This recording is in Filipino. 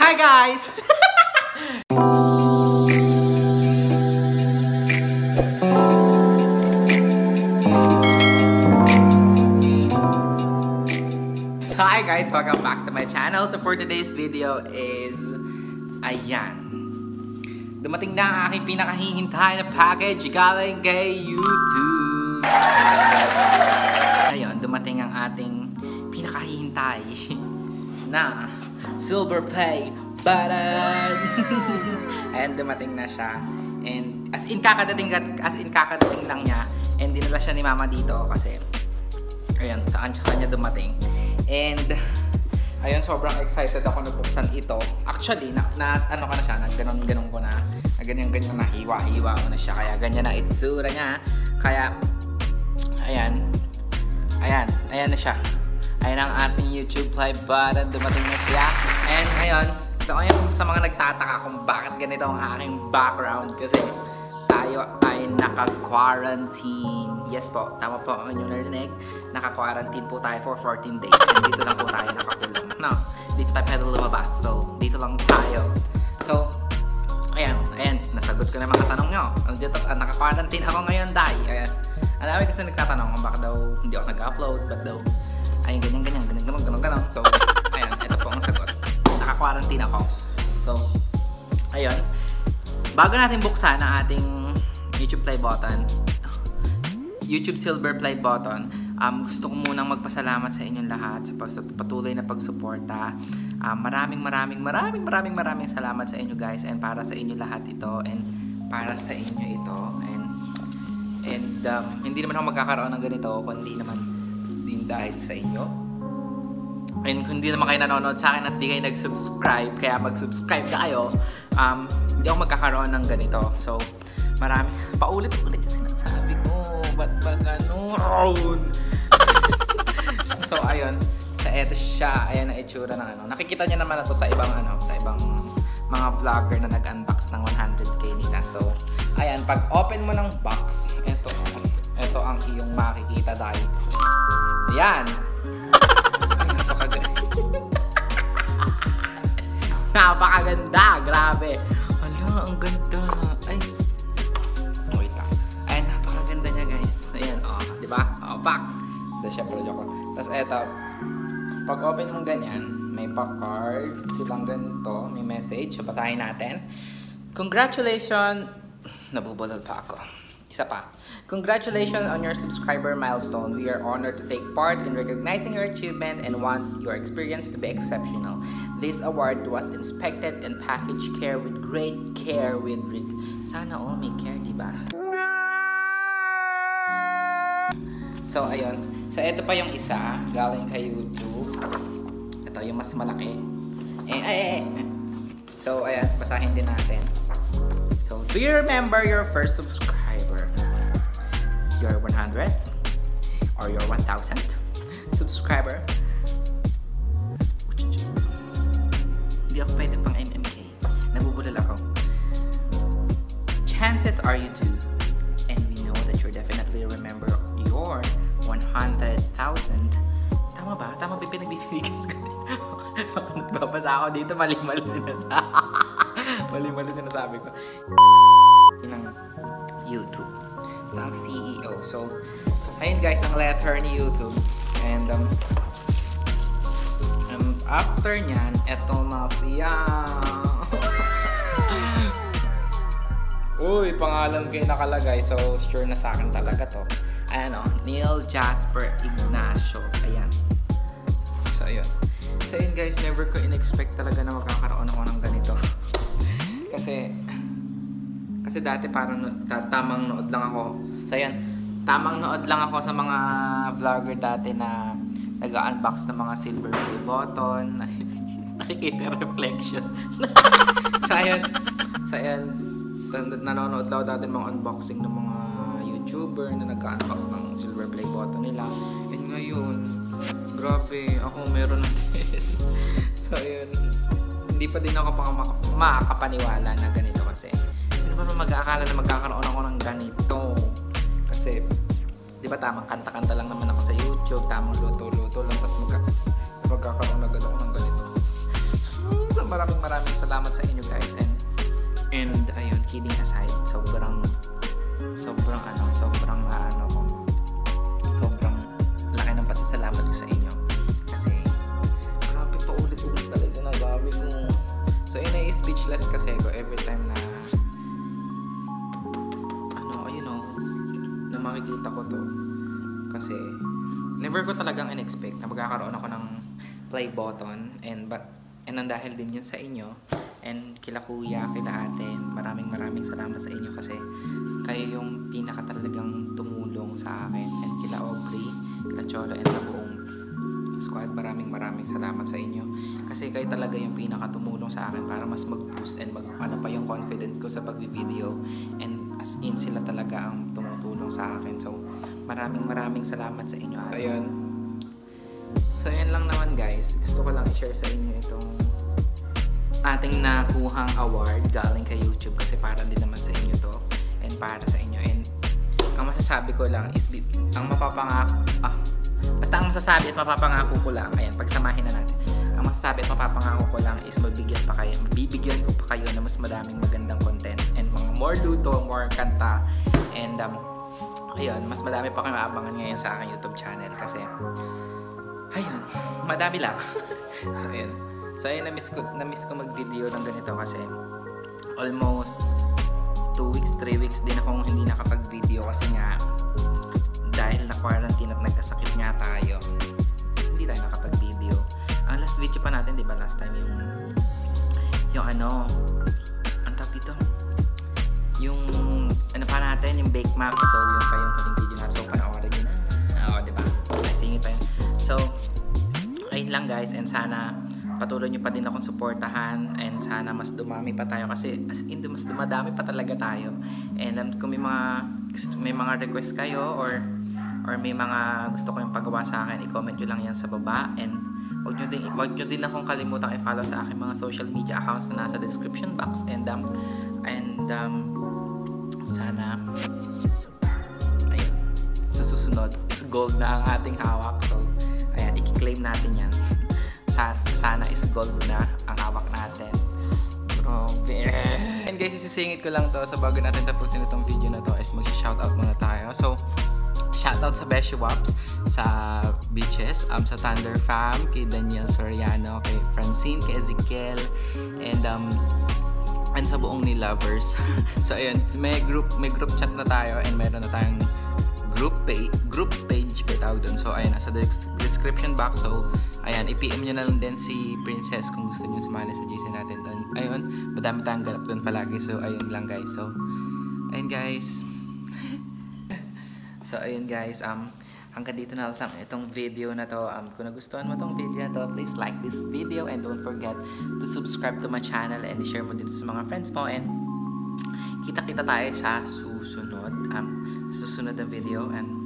Hi guys! Hi guys! Welcome back to my channel. So for today's video is ayan. Dumating na ang aking pinakahihintay na package galing kay YouTube. Ayun, dumating ang ating pinakahihintay na Silver Play button. Ayan, dumating na siya. And as in kakadating lang niya. And dinala siya ni Mama dito kasi ayan, saan sa kanya dumating. And ayun, sobrang excited ako na buksan ito. Actually, ano ko na siya, nagganon-ganon ko na, ganyan-ganyan na, hiwa-hiwa ko na siya. Kaya ganyan na itsura niya. Kaya, ayan na siya. Ayan ang ating YouTube Play button, dumating na siya. And ayun, so ayun, sa mga nagtataka kung bakit ganito ang aking background, kasi tayo ay naka-quarantine. Yes po, tama po ang inyong narinig. Naka-quarantine po tayo for 14 days. And dito lang po tayo nakakulong. No, dito tayo pwede lumabas. So, dito lang tayo. So, ayan, nasagot ko na mga tanong nyo. Naka-quarantine ako ngayon, Day. Ayan. Ang dami kasi nagtatanong kung bakit daw hindi ako nag-upload, ba't daw ayun, ganyan. So, ayan, ito po ang sagot. Naka-quarantine ako. So, ayun. Bago natin buksan ang ating YouTube Play button, YouTube Silver Play button, gusto ko munang magpasalamat sa inyong lahat sa patuloy na pagsuporta. Maraming salamat sa inyo guys, and para sa inyo lahat ito, and para sa inyo ito, and hindi naman ako magkakaroon ng ganito kundi naman din dahil sa inyo. And kung hindi naman kayo nanonood sa akin at di kayo nag-subscribe, kaya mag-subscribe na kayo, hindi ako magkakaroon ng ganito. So, paulit-ulit yung sinasabi ko. Ba't ba ganun? So, ayun. Sa eto siya. Ayan ang itsura ng ano. Nakikita niyo naman ito sa ibang mga vlogger na nag-unbox ng 100k nila. So, ayan. Pag open mo ng box, ito ang iyong makikita dahil. Ayan. Napakaganda. Grabe. Hala, ang ganda. Ay. Wait lang. Ayan, napakaganda niya guys. Ayan, diba? Back. Ito siya, pero joke. Tapos eto, pag open mong ganyan, may pa-card silang ganito, may message. So, basahin natin. Congratulations. Nabubulol pa ako. Isa pa. Congratulations on your subscriber milestone. We are honored to take part in recognizing your achievement and want your experience to be exceptional. This award was inspected and packaged with great care with Rick. Sana all may care, diba? So, ayun. So, ito pa yung isa. Galing kay YouTube. Ito yung mas malaki. So, ayan. Basahin din natin. So, do you remember your first subscriber? Your 100th? Or your 1000th subscriber? Hindi ako pwede pang MMK. Nabubulol ako. Chances are you do. And we know that you definitely remember your 100,000. Tama ba? Tama ba pinagbibigas ko dito? Nagbabasa ako dito, mali-mali sinasabi ko. Ng YouTube. Sa CEO. So, ayun guys, ang letter ni YouTube. And, after nyan, eto na siya. Uy, pangalan kayo nakalagay. So, sure na sa akin talaga to. Ayan o, Neil Jasper Ignacio. Ayan. So, ayun. So, ayun guys, never ko in-expect talaga na magkakaroon ako ng ganito. Kasi dati parang tamang nood lang ako. So, ayan. Tamang nood lang ako sa mga vlogger dati na nag-unbox ng mga silver play button. Nakikita reflection. So, ayun. Nanonood lang dati mga unboxing ng mga YouTuber na nag-unbox ng silver play button nila. And ngayon, grabe, ako meron din. So, ayun. Hindi pa din ako makakapaniwala na ganito kasi. Sino ba mag-aakala na magkakaroon ako ng ganito? Kasi, di ba tamang kanta-kanta lang naman ako sa YouTube, tamang luto-luto lang, tapos magkakaroon na agad ako ng ganito. Sa maraming salamat sa inyo guys. And ayun, kidding aside, sobrang laki ng pasasalamat ko sa inyo. Kasi, grabe pa ulit-ulit pala yung sinasabi ko. So, yun ay speechless kasi ko every time na na makikita ko to. Kasi, never ko talagang in-expect na magkakaroon ako ng play button. And dahil din yun sa inyo. And kila kuya, kila ate, maraming salamat sa inyo kasi kayo yung pinaka talagang tumulong sa akin. And kila Aubrey, kila Cholo, and sa buong squad, maraming salamat sa inyo. Kasi kayo talaga yung pinaka tumulong sa akin para mas mag-boost and pa yung confidence ko sa pag-video. And as in, sila talaga ang tumutulong sa akin. So, maraming salamat sa inyo. Ayun. So, yun lang naman guys. Gusto ko lang i-share sa inyo itong ating nakuhang award galing kay YouTube kasi para din naman sa inyo to and para sa inyo. And ang masasabi ko lang is ang masasabi at mapapangako ko lang, ayan, pagsamahin na natin. Ang masasabi at mapapangako ko lang is bibigyan ko pa kayo na mas madaming magandang content and mga more luto, more kanta, and ayun, mas madami pa kayo maabangan ngayon sa aking YouTube channel kasi ayun, madami lang. So ayun, na-miss ko mag-video ng ganito kasi almost 2 weeks, 3 weeks din akong hindi nakapag-video kasi nga dahil na-quarantine at nagkasakit nga tayo, hindi tayo nakapag-video. Ang last video pa natin, di ba, last time yung ang tawag dito? Yung pa natin, yung bake map. So yung pa yung huling video natin. So panoorin nyo na. Oo, di ba? Ay, singit pa yun. So, ayun lang guys, and sana patuloy nyo pa din akong suportahan and sana mas dumami pa tayo kasi as in mas dumadami pa talaga tayo. And kung may mga request kayo or may mga gusto ko yung pagawa sa akin, i-comment nyo lang yan sa baba. And wag nyo din akong kalimutang i-follow sa aking mga social media accounts na nasa description box. And sana ayun, sa susunod is gold na ang ating hawak. So ayan, i-claim natin yan. Sana is gold na ang hawak natin. Grabe. And guys, isisingit ko lang to sa bago natin tapusin itong video na to is mag-shoutout muna tayo. So, shoutout sa Beshi Wops, sa Beaches, sa Thunder Fam, kay Daniel Soriano, kay Francine, kay Ezekiel, and sa buong ni Lovers. So, ayun, may group chat na tayo and mayroon na tayong group page tawag doon. So, ayun, nasa description box. So, ayan, i-PM nyo na lang din si Princess kung gusto nyo sumali sa GC natin doon. Ayun, madami tayong ganap doon palagi. So, ayun lang guys. So, ayun guys. So, ayun guys. Hanggang dito na lang itong video na to. Kung nagustuhan mo itong video na to, please like this video and don't forget to subscribe to my channel and share mo dito sa mga friends mo. And kita-kita tayo sa susunod na video. And